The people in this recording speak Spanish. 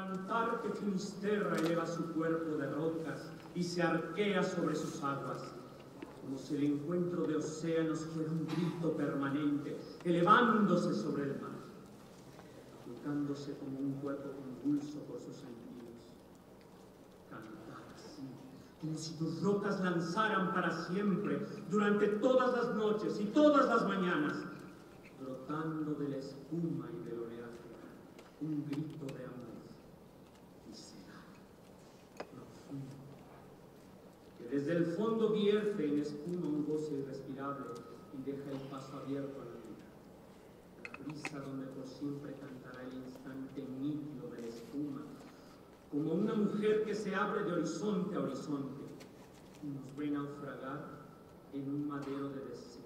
cantar que Finisterra eleva su cuerpo de rocas y se arquea sobre sus aguas, como si el encuentro de océanos fuera un grito permanente, elevándose sobre el mar, agitándose como un cuerpo convulso por sus sentidos. Cantar así, como si tus rocas lanzaran para siempre, durante todas las noches y todas las mañanas, brotando de la espuma y del oleaje, un grito de amor visceral, profundo, que desde el fondo vierte en espuma un goce irrespirable y deja el paso abierto a la vida, la brisa donde por siempre cantará el instante nítido de la espuma, como una mujer que se abre de horizonte a horizonte y nos ve naufragar en un madero de deseo.